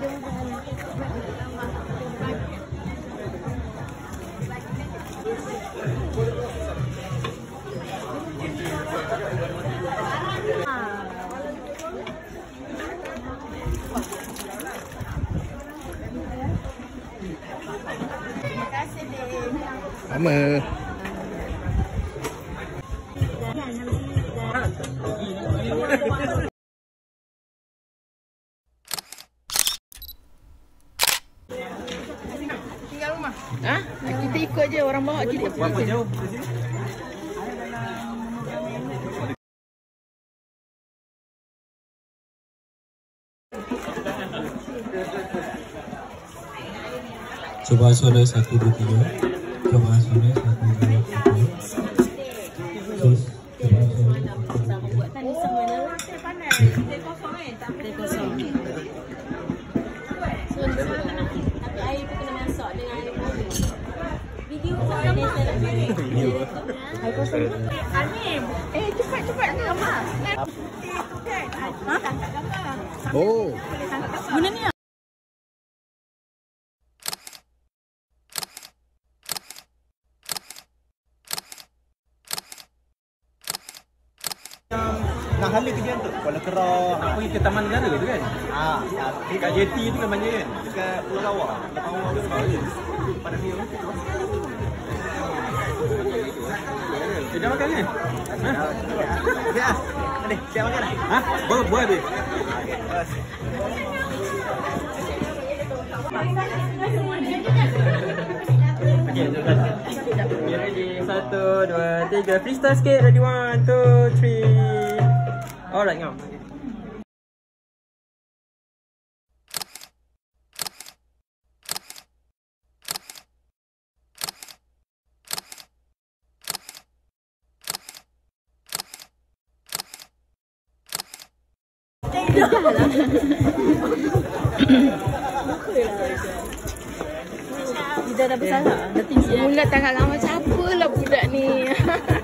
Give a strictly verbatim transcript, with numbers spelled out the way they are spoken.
Sama. Tinggal rumah. Ah, kita ikut je orang bawa kita. Berapa jauh dari sini? Coba suara satu dua tiga. Coba suara satu dua tiga. Terus coba suara. Buatkan di sana. Dia kosong eh, tak dia kosong. So di sana kena, tapi air tu kena masak dengan air putih. Video saya ni saya video. Air kosong. Anim. Eh cepat cepat ni apa? Ha? Oh. Guna ni. Nak hala ke dia tu? Kuala Kerang. Nak pergi ke Taman Negara tu kan? Ah, kat J T tu kan banyak kan? Dekat Pulau Rawa. Dekat Pulau Rawa tu. Pada dia tu. Eh, dah makan kan? Ha? Ya. Ada, siap makan dah? Ha? Boleh, boleh habis. Okay, okay, ready. Satu, dua, tiga. Freestyle sikit. Ready, one, two, three. Alright, ngam. Kita dah bersalah. Dah tinggi. Mula tangan lama macam apalah budak ni.